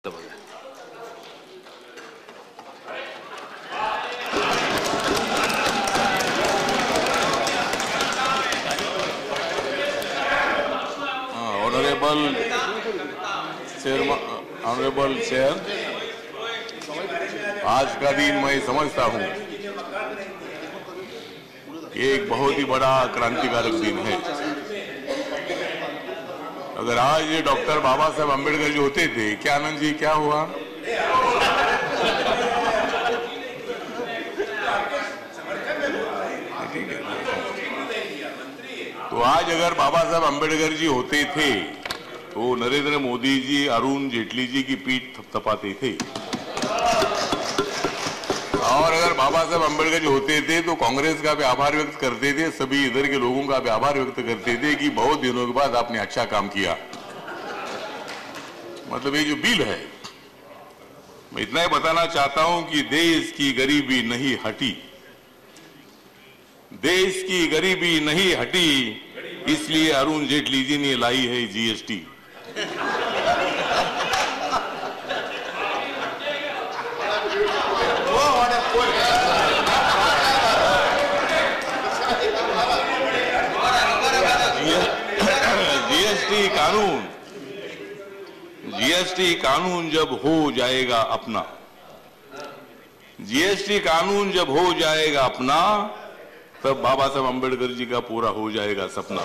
Honourable chair, आज का दिन मैं समझता हूं कि एक बहुत ही बड़ा क्रांतिकारक दिन है। अगर आज डॉक्टर बाबा साहब अम्बेडकर जी होते थे, क्या आनंद जी क्या हुआ? ठीक है। तो आज अगर बाबा साहब अम्बेडकर जी होते थे तो नरेंद्र मोदी जी अरुण जेटली जी की पीठ थपथपाते थे, और अगर बाबा साहब अम्बेडकर जी होते थे तो कांग्रेस का भी आभार व्यक्त करते थे, सभी इधर के लोगों का भी आभार व्यक्त करते थे कि बहुत दिनों के बाद आपने अच्छा काम किया। मतलब ये जो बिल है, मैं इतना ही बताना चाहता हूं कि देश की गरीबी नहीं हटी, देश की गरीबी नहीं हटी, इसलिए अरुण जेटली जी ने लाई है जीएसटी। जीएसटी कानून जब हो जाएगा अपना, जीएसटी कानून जब हो जाएगा अपना, तब बाबा साहब अम्बेडकर जी का पूरा हो जाएगा सपना।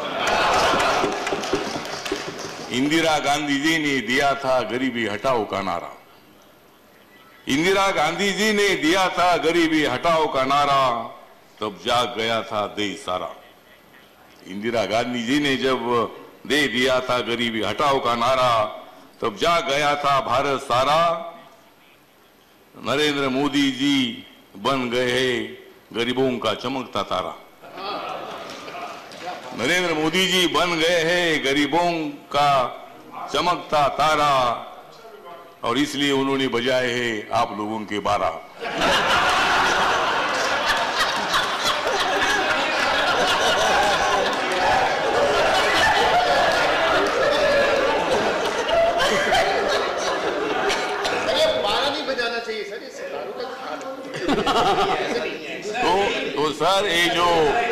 इंदिरा गांधी जी ने दिया था गरीबी हटाओ का नारा, इंदिरा गांधी जी ने दिया था गरीबी हटाओ का नारा, तब जाग गया था देश सारा। इंदिरा गांधी जी ने जब दे दिया था गरीबी हटाओ का नारा, तब जाग गया था भारत सारा। नरेंद्र मोदी जी बन गए गरीबों का चमकता तारा, नरेंद्र मोदी जी बन गए हैं गरीबों का चमकता तारा, और इसलिए उन्होंने बजाए हैं आप लोगों के 12। तो सर ये जो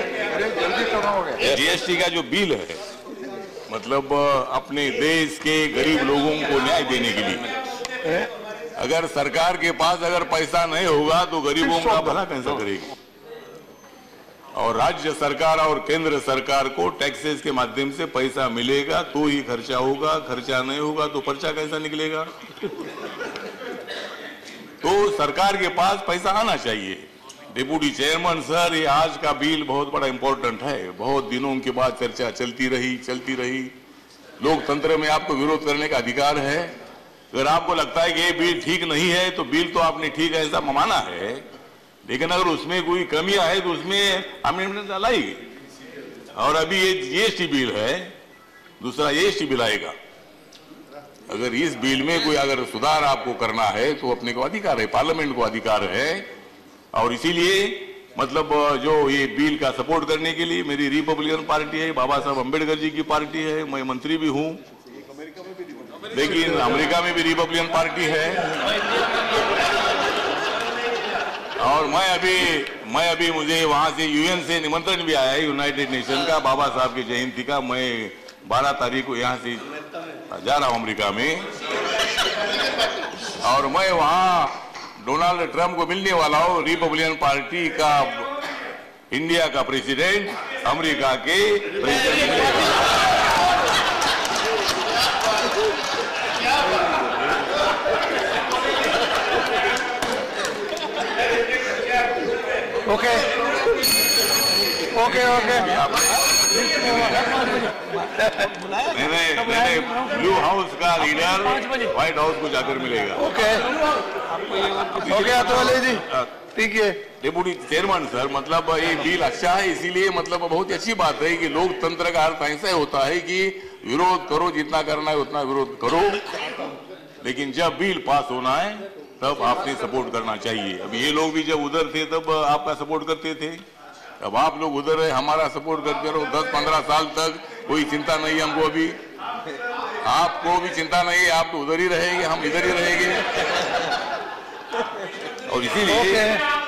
जीएसटी का जो बिल है, मतलब अपने देश के गरीब लोगों को न्याय देने के लिए, अगर सरकार के पास अगर पैसा नहीं होगा तो गरीबों का भला कैसा करेगी? और राज्य सरकार और केंद्र सरकार को टैक्सेस के माध्यम से पैसा मिलेगा तो ही खर्चा होगा, खर्चा नहीं होगा तो पर्चा कैसा निकलेगा? तो सरकार के पास पैसा आना चाहिए। डिप्टी चेयरमैन सर, ये आज का बिल बहुत बड़ा इंपॉर्टेंट है, बहुत दिनों के बाद चर्चा चलती रही। लोकतंत्र में आपको विरोध करने का अधिकार है। अगर आपको लगता है कि ये बिल ठीक नहीं है तो बिल तो आपने ठीक है ऐसा माना है, लेकिन अगर उसमें कोई कमियां है तो उसमें अमेंडमेंट लाएगी। और अभी ये जीएसटी बिल है, दूसरा जीएसटी बिल आएगा। अगर इस बिल में कोई अगर सुधार आपको करना है तो अपने को अधिकार है, पार्लियामेंट को अधिकार है। और इसीलिए मतलब जो ये बिल का सपोर्ट करने के लिए मेरी रिपब्लिकन पार्टी है, बाबा साहब अम्बेडकर जी की पार्टी है, मैं मंत्री भी हूं, लेकिन अमेरिका में भी रिपब्लिकन पार्टी है। और मैं अभी मुझे वहां से यूएन से निमंत्रण भी आया है, यूनाइटेड नेशन का, बाबा साहब की जयंती का। मैं 12 तारीख को यहाँ से जा रहा हूं अमेरिका में, और मैं वहां डोनाल्ड ट्रंप को मिलने वाला हूं, रिपब्लिकन पार्टी का इंडिया का प्रेसिडेंट, अमेरिका के प्रेसिडेंट। ओके ओके ओके मैंने ब्लू हाउस का लीडर व्हाइट हाउस को जाकर मिलेगा। ओके जी, ठीक है। डिप्टी चेयरमैन सर, मतलब ये बिल अच्छा है, इसीलिए मतलब बहुत ही अच्छी बात है कि लोकतंत्र का अर्थ ऐसा होता है कि विरोध करो, जितना करना है उतना विरोध करो, लेकिन जब बिल पास होना है तब आपने सपोर्ट करना चाहिए। अब ये लोग भी जब उधर थे तब आपका सपोर्ट करते थे, अब आप लोग उधर है, हमारा सपोर्ट करते रहो। 10-15 साल तक कोई चिंता नहीं हमको अभी। आपको भी चिंता नहीं है, आप तो उधर ही रहेंगे, हम इधर ही रहेंगे। और इसीलिए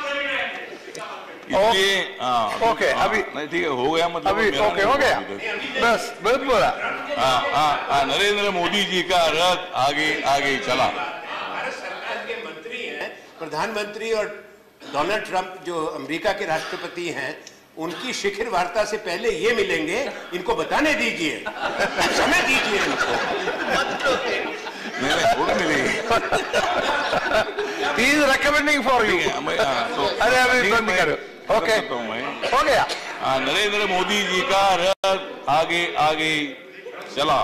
ओके अभी नहीं, ठीक है, हो गया, मतलब अभी ओके हो गया, बस बहुत बोला। नरेंद्र मोदी जी का रथ आगे आगे चला। भारत सरकार के मंत्री हैं, प्रधानमंत्री और डोनाल्ड ट्रंप जो अमेरिका के राष्ट्रपति हैं, उनकी शिखर वार्ता से पहले ये मिलेंगे, इनको बताने दीजिए, समय दीजिए इनको। नहीं थोड़ी मिलेगी। He is recommending for you। अरे अभी बंद करो, ओके हो गया। नरेंद्र मोदी जी का रथ आगे आगे चला।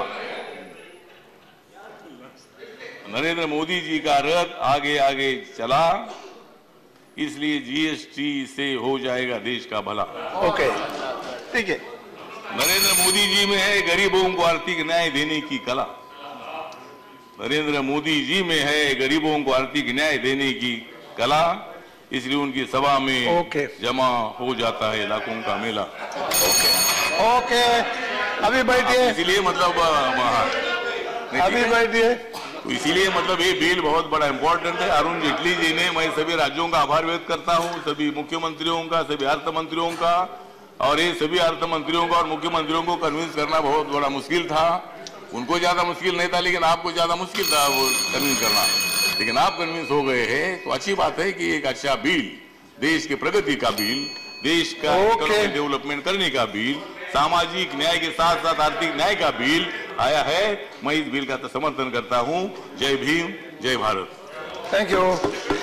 नरेंद्र मोदी जी का रथ आगे आगे चला, इसलिए जीएसटी से हो जाएगा देश का भला। ओके ठीक है। नरेंद्र मोदी जी में है गरीबों को आर्थिक न्याय देने की कला। नरेंद्र मोदी जी में है गरीबों को आर्थिक न्याय देने की कला, इसलिए उनकी सभा में जमा हो जाता है लाखों का मेला। ओके अभी बैठिए। इसीलिए मतलब अभी बैठिए। तो इसीलिए मतलब ये बिल बहुत बड़ा इंपॉर्टेंट है। अरुण जेटली जी ने, मैं सभी राज्यों का आभार व्यक्त करता हूँ, सभी मुख्यमंत्रियों का, सभी अर्थ मंत्रियों का, और ये सभी अर्थ मंत्रियों का और मुख्यमंत्रियों को कन्विंस करना बहुत बड़ा मुश्किल था। उनको ज्यादा मुश्किल नहीं था, लेकिन आपको ज्यादा मुश्किल था वो कन्विंस करना, लेकिन आप कन्विंस हो गए हैं, तो अच्छी बात है कि एक अच्छा बिल, देश की प्रगति का बिल, देश का डेवलपमेंट करने का बिल, सामाजिक न्याय के साथ साथ आर्थिक न्याय का बिल आया है। मैं इस बिल का समर्थन करता हूं। जय भीम, जय भारत। Thank you.